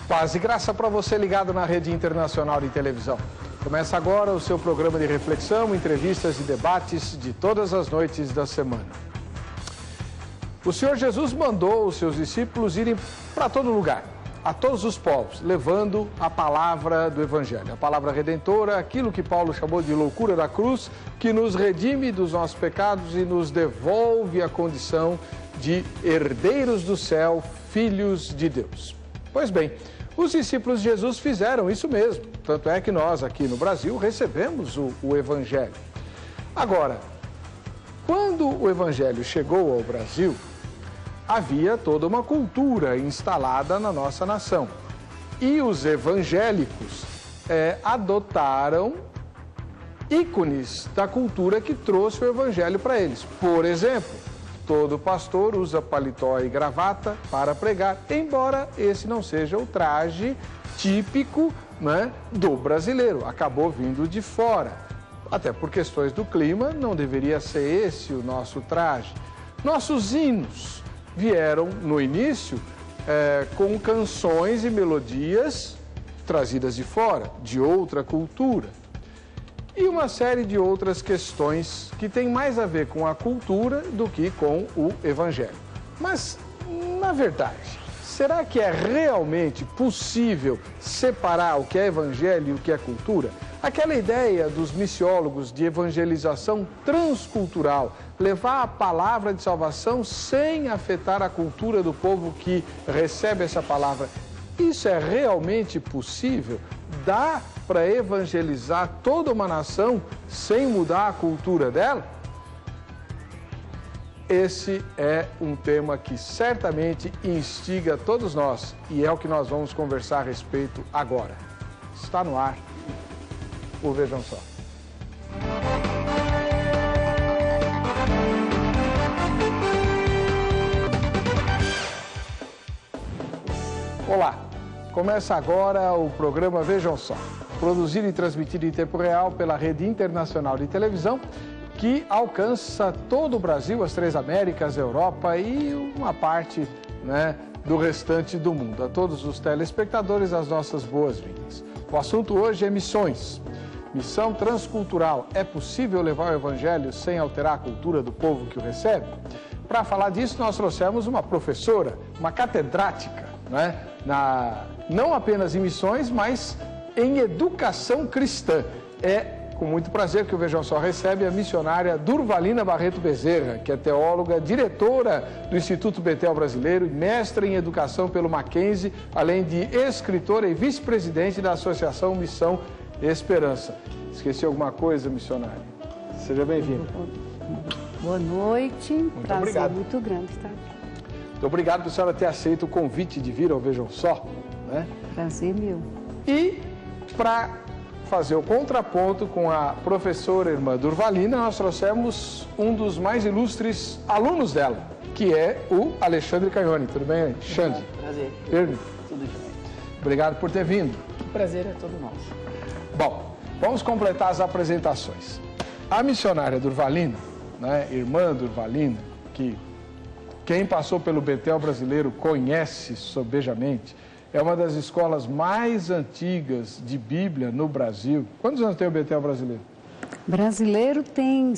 Paz e graça para você ligado na Rede Internacional de Televisão. Começa agora o seu programa de reflexão, entrevistas e debates de todas as noites da semana. O Senhor Jesus mandou os seus discípulos irem para todo lugar, a todos os povos, levando a palavra do Evangelho, a palavra redentora, aquilo que Paulo chamou de loucura da cruz, que nos redime dos nossos pecados e nos devolve a condição de herdeiros do céu, filhos de Deus. Pois bem, os discípulos de Jesus fizeram isso mesmo, tanto é que nós aqui no Brasil recebemos o Evangelho. Agora, quando o Evangelho chegou ao Brasil, havia toda uma cultura instalada na nossa nação. E os evangélicos adotaram ícones da cultura que trouxe o Evangelho para eles. Por exemplo, todo pastor usa paletó e gravata para pregar, embora esse não seja o traje típico, né, do brasileiro. Acabou vindo de fora. Até por questões do clima, não deveria ser esse o nosso traje. Nossos hinos vieram, no início, com canções e melodias trazidas de fora, de outra cultura. E uma série de outras questões que têm mais a ver com a cultura do que com o Evangelho. Mas, na verdade, será que é realmente possível separar o que é Evangelho e o que é cultura? Aquela ideia dos missiólogos de evangelização transcultural, levar a palavra de salvação sem afetar a cultura do povo que recebe essa palavra, isso é realmente possível? Dá para evangelizar toda uma nação sem mudar a cultura dela? Esse é um tema que certamente instiga todos nós e é o que nós vamos conversar a respeito agora. Está no ar o Vejam Só. Olá, começa agora o programa Vejam Só, produzido e transmitido em tempo real pela Rede Internacional de Televisão, que alcança todo o Brasil, as três Américas, a Europa e uma parte, né, do restante do mundo. A todos os telespectadores, as nossas boas-vindas. O assunto hoje é missões. Missão transcultural. É possível levar o Evangelho sem alterar a cultura do povo que o recebe? Para falar disso, nós trouxemos uma professora, uma catedrática, né, não apenas em missões, mas em educação cristã. É com muito prazer que o Vejam Só recebe a missionária Durvalina Barreto Bezerra, que é teóloga, diretora do Instituto Betel Brasileiro e mestra em educação pelo Mackenzie, além de escritora e vice-presidente da Associação Missão Esperança. Esqueci alguma coisa, missionária? Seja bem-vinda. Boa noite. Muito prazer obrigado. muito grande estar aqui. Muito obrigado por a senhora ter aceito o convite de vir ao Vejam Só, né? Prazer meu. E para fazer o contraponto com a professora irmã Durvalina, nós trouxemos um dos mais ilustres alunos dela, que é o Alexandre Canhoni. Tudo bem, Xande? Prazer. Tudo bem. Obrigado por ter vindo. O prazer é todo nosso. Bom, vamos completar as apresentações. A missionária Durvalina, né, irmã Durvalina, que quem passou pelo Betel Brasileiro conhece sobejamente, é uma das escolas mais antigas de Bíblia no Brasil. Quantos anos tem o Betel Brasileiro? Brasileiro tem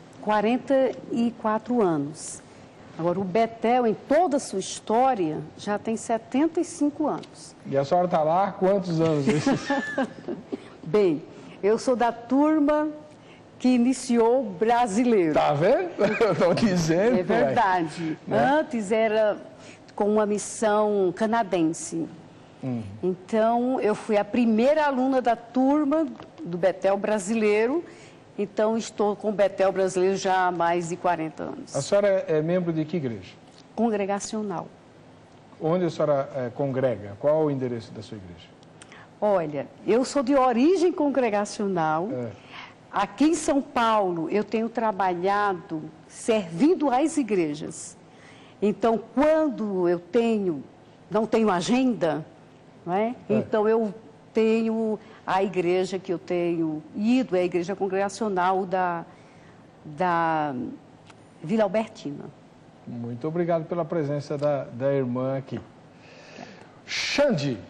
44 anos. Agora, o Betel, em toda a sua história, já tem 75 anos. E a senhora está lá há quantos anos? Bem, eu sou da turma que iniciou o brasileiro. Tá vendo? Estão dizendo. É verdade. Né? Antes era com uma missão canadense. Então, eu fui a primeira aluna da turma do Betel Brasileiro. Então, estou com o Betel Brasileiro já há mais de 40 anos. A senhora é membro de que igreja? Congregacional. Onde a senhora congrega? Qual o endereço da sua igreja? Olha, eu sou de origem congregacional. Aqui em São Paulo, eu tenho trabalhado servindo às igrejas. Então, quando eu não tenho agenda, não é? Então eu tenho a igreja que eu tenho ido, é a igreja congregacional da Vila Albertina. Muito obrigado pela presença da irmã aqui. Xande,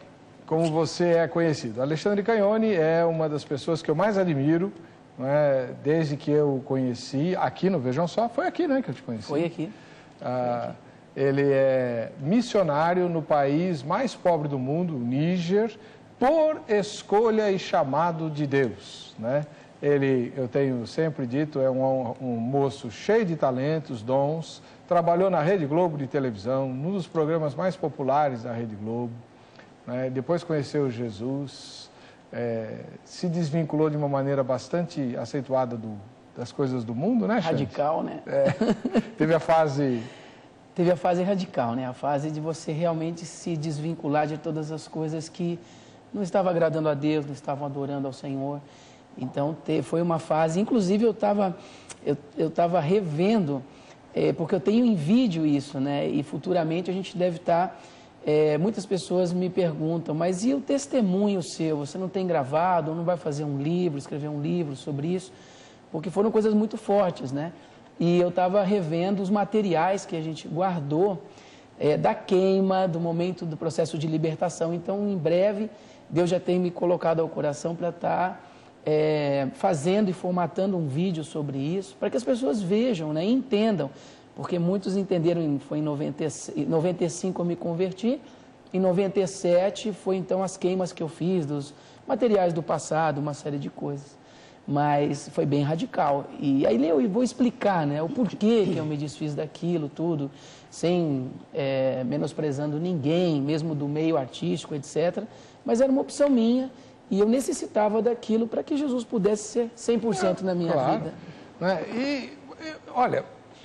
como você é conhecido. Alexandre Canhoni é uma das pessoas que eu mais admiro, né, desde que eu o conheci aqui no Vejam Só. Foi aqui, né, que eu te conheci? Foi aqui. Ele é missionário no país mais pobre do mundo, o Níger, por escolha e chamado de Deus, né? Ele, eu tenho sempre dito, é um moço cheio de talentos, dons, trabalhou na Rede Globo de televisão, num dos programas mais populares da Rede Globo, né? Depois conheceu Jesus, se desvinculou de uma maneira bastante aceituada das coisas do mundo, né, Xande? Radical, né? Teve a fase... Teve a fase radical, né? A fase de você realmente se desvincular de todas as coisas que não estavam agradando a Deus, não estavam adorando ao Senhor. Então, foi uma fase... Inclusive, eu estava revendo, porque eu tenho em vídeo isso, né? E futuramente a gente deve estar... muitas pessoas me perguntam, mas e o testemunho seu? Você não tem gravado, ou não vai fazer um livro, escrever um livro sobre isso? Porque foram coisas muito fortes, né? E eu estava revendo os materiais que a gente guardou da queima, do momento do processo de libertação. Então, em breve, Deus já tem me colocado ao coração para estar fazendo e formatando um vídeo sobre isso, para que as pessoas vejam, né, e entendam. Porque muitos entenderam, foi em 95 eu me converti, em 97 foi então as queimas que eu fiz dos materiais do passado, uma série de coisas. Mas foi bem radical. E aí eu vou explicar, né, o porquê que eu me desfiz daquilo tudo, sem menosprezando ninguém, mesmo do meio artístico, etc. Mas era uma opção minha e eu necessitava daquilo para que Jesus pudesse ser 100% na minha vida. E, olha,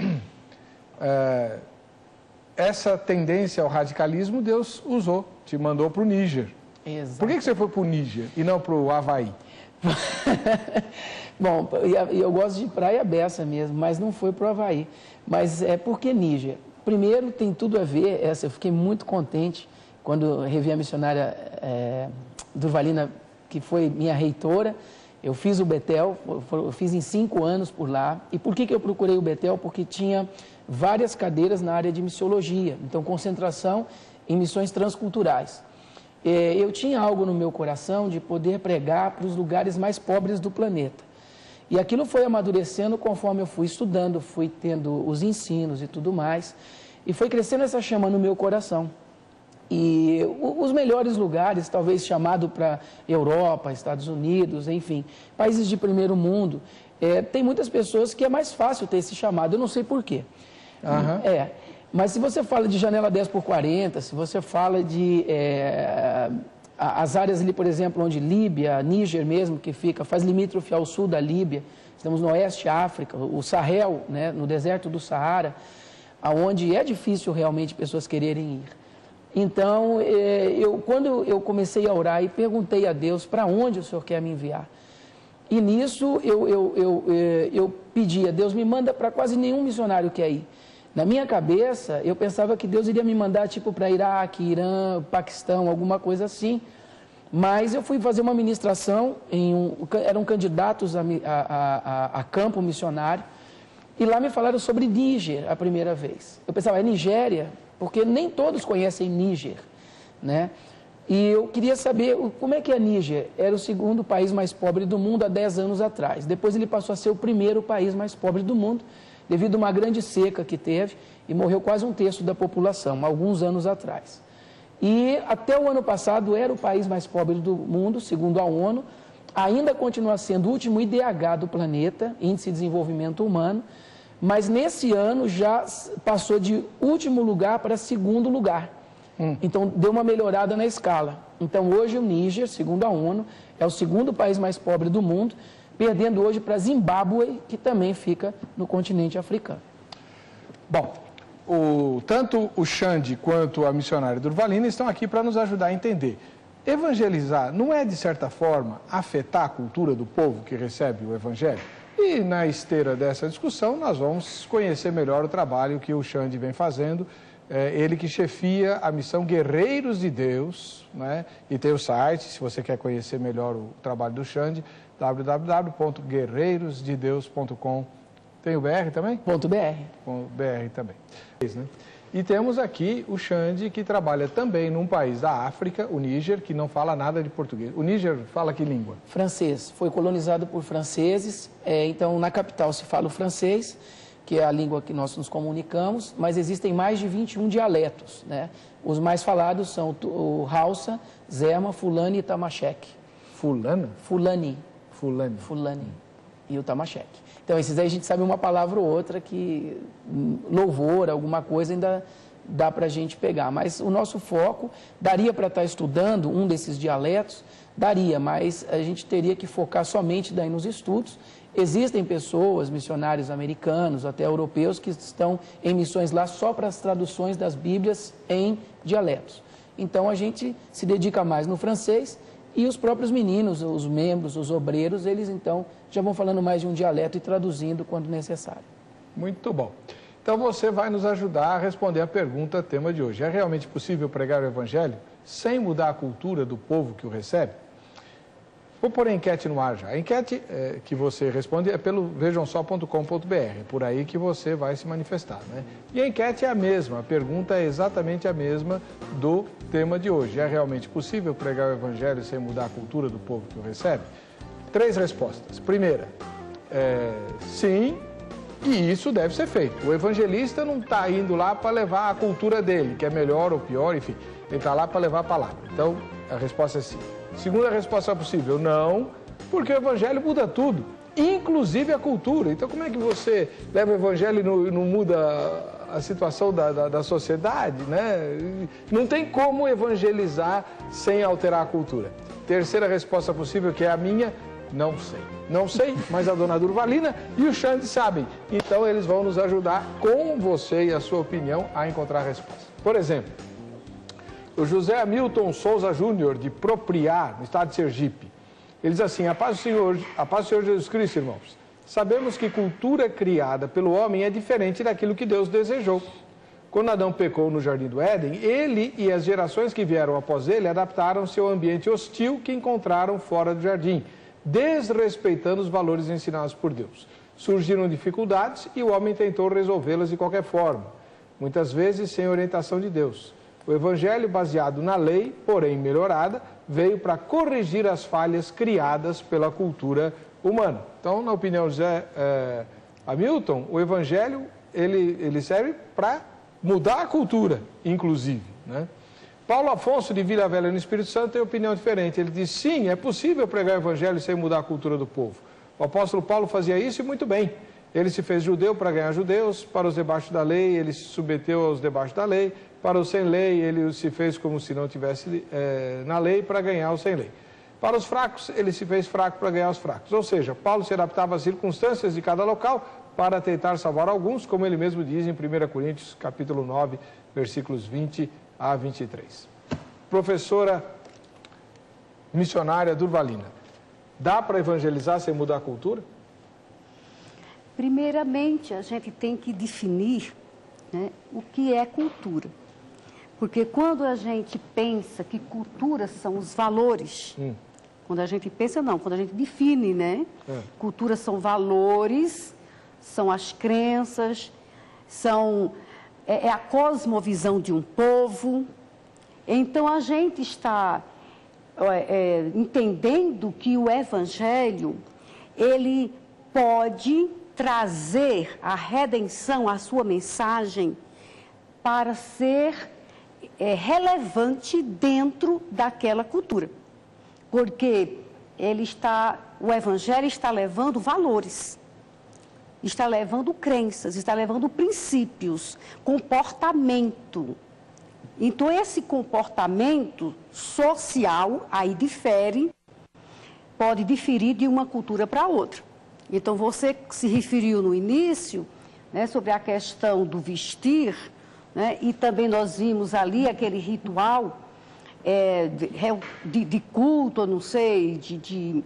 essa tendência ao radicalismo Deus usou, te mandou para o Níger. Exato. Por que você foi para o Níger e não para o Havaí? Bom, eu gosto de praia beça mesmo, mas não foi para o Havaí. Mas é porque Níger. Primeiro, tem tudo a ver, eu fiquei muito contente quando revi a missionária Durvalina, que foi minha reitora. Eu fiz o Betel, eu fiz em 5 anos por lá. E por que eu procurei o Betel? Porque tinha várias cadeiras na área de missiologia, então concentração em missões transculturais. Eu tinha algo no meu coração de poder pregar para os lugares mais pobres do planeta. E aquilo foi amadurecendo conforme eu fui estudando, fui tendo os ensinos e tudo mais. E foi crescendo essa chama no meu coração. E os melhores lugares, talvez chamado para Europa, Estados Unidos, enfim, países de primeiro mundo, tem muitas pessoas que é mais fácil ter esse chamado, eu não sei porquê. Uhum. Mas se você fala de janela 10x40, se você fala de as áreas ali, por exemplo, onde Líbia, Níger mesmo, que faz limítrofe ao sul da Líbia, estamos no oeste África, o Sahel, né, no deserto do Saara, aonde é difícil realmente pessoas quererem ir. Então, quando eu comecei a orar e perguntei a Deus para onde o Senhor quer me enviar, e nisso eu pedi a Deus, me manda para quase nenhum missionário que é ir. Na minha cabeça, eu pensava que Deus iria me mandar tipo para Iraque, Irã, Paquistão, alguma coisa assim. Mas eu fui fazer uma ministração, eram candidatos a campo missionário, e lá me falaram sobre Níger a primeira vez. Eu pensava, é Nigéria? Porque nem todos conhecem Níger, né? E eu queria saber como é que é Níger. Era o segundo país mais pobre do mundo há 10 anos atrás. Depois ele passou a ser o primeiro país mais pobre do mundo, devido a uma grande seca que teve, e morreu quase 1/3 da população, alguns anos atrás. E até o ano passado era o país mais pobre do mundo, segundo a ONU, ainda continua sendo o último IDH do planeta, Índice de Desenvolvimento Humano, mas nesse ano já passou de último lugar para segundo lugar. Então deu uma melhorada na escala. Então hoje o Níger, segundo a ONU, é o segundo país mais pobre do mundo, perdendo hoje para Zimbábue, que também fica no continente africano. Bom, tanto o Xande quanto a missionária Durvalina estão aqui para nos ajudar a entender. Evangelizar não é, de certa forma, afetar a cultura do povo que recebe o Evangelho? E na esteira dessa discussão, nós vamos conhecer melhor o trabalho que o Xande vem fazendo. Ele que chefia a missão Guerreiros de Deus, né? E tem o site, se você quer conhecer melhor o trabalho do Xande, www.guerreirosdedeus.com. Tem o BR também? .br. .br também. E temos aqui o Xande, que trabalha também num país da África, o Níger, que não fala nada de português. O Níger fala que língua? Francês. Foi colonizado por franceses, então na capital se fala o francês, que é a língua que nós nos comunicamos, mas existem mais de 21 dialetos, né? Os mais falados são o Hausa, Zema, Fulani e Tamacheque. Fulana? Fulani. Fulani. Fulani e o Tamacheque. Então, esses aí a gente sabe uma palavra ou outra que louvor, alguma coisa ainda dá para a gente pegar. Mas o nosso foco, daria para estar estudando um desses dialetos? Daria, mas a gente teria que focar somente daí nos estudos. Existem pessoas, missionários americanos, até europeus, que estão em missões lá só para as traduções das Bíblias em dialetos. Então, a gente se dedica mais no francês e os próprios meninos, os membros, os obreiros, eles então já vão falando mais de um dialeto e traduzindo quando necessário. Muito bom. Então, você vai nos ajudar a responder a pergunta, tema de hoje. É realmente possível pregar o Evangelho sem mudar a cultura do povo que o recebe? Vou pôr a enquete no ar já. A enquete que você responde é pelo vejamsó.com.br, é por aí que você vai se manifestar, né? E a enquete é a mesma, a pergunta é exatamente a mesma do tema de hoje. É realmente possível pregar o Evangelho sem mudar a cultura do povo que o recebe? 3 respostas. Primeira, sim, e isso deve ser feito. O evangelista não está indo lá para levar a cultura dele, que é melhor ou pior, enfim, ele está lá para levar a palavra. Então, a resposta é sim. Segunda resposta possível, não, porque o evangelho muda tudo, inclusive a cultura. Então, como é que você leva o evangelho e não muda a situação da sociedade, né? Não tem como evangelizar sem alterar a cultura. Terceira resposta possível, que é a minha, não sei. Não sei, mas a dona Durvalina e o Xande sabem. Então, eles vão nos ajudar com você e a sua opinião a encontrar a resposta. Por exemplo, o José Hamilton Souza Júnior, de Propriar, no estado de Sergipe. Ele diz assim: a paz do Senhor Jesus Cristo, irmãos. Sabemos que cultura criada pelo homem é diferente daquilo que Deus desejou. Quando Adão pecou no Jardim do Éden, ele e as gerações que vieram após ele adaptaram-se ao ambiente hostil que encontraram fora do jardim, desrespeitando os valores ensinados por Deus. Surgiram dificuldades e o homem tentou resolvê-las de qualquer forma, muitas vezes sem orientação de Deus. O evangelho, baseado na lei, porém melhorada, veio para corrigir as falhas criadas pela cultura humana. Então, na opinião de José Hamilton, o evangelho ele serve para mudar a cultura, inclusive, né? Paulo Afonso, de Vila Velha, no Espírito Santo, tem opinião diferente. Ele diz, sim, é possível pregar o evangelho sem mudar a cultura do povo. O apóstolo Paulo fazia isso e muito bem. Ele se fez judeu para ganhar judeus, para os debaixo da lei, ele se submeteu aos debaixo da lei, para os sem lei, ele se fez como se não tivesse na lei para ganhar os sem lei. Para os fracos, ele se fez fraco para ganhar os fracos. Ou seja, Paulo se adaptava às circunstâncias de cada local para tentar salvar alguns, como ele mesmo diz em 1 Coríntios, capítulo 9, versículos 20 a 23. Professora missionária Durvalina, dá para evangelizar sem mudar a cultura? Primeiramente, a gente tem que definir, né, o que é cultura. Porque quando a gente pensa que cultura são os valores, quando a gente pensa, não, quando a gente define, né? Cultura são valores, são as crenças, é a cosmovisão de um povo. Então, a gente está entendendo que o Evangelho, ele pode trazer a redenção, a sua mensagem, para ser relevante dentro daquela cultura. Porque o Evangelho está levando valores, está levando crenças, está levando princípios, comportamento. Então, esse comportamento social, aí pode diferir de uma cultura para outra. Então, você se referiu no início, né, sobre a questão do vestir, né, e também nós vimos ali aquele ritual de culto, não sei, de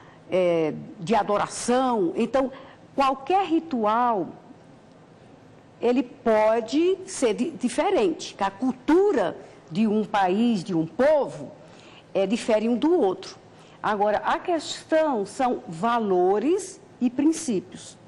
adoração. Então, qualquer ritual, ele pode ser diferente. A cultura de um país, de um povo, difere um do outro. Agora, a questão são valores e princípios.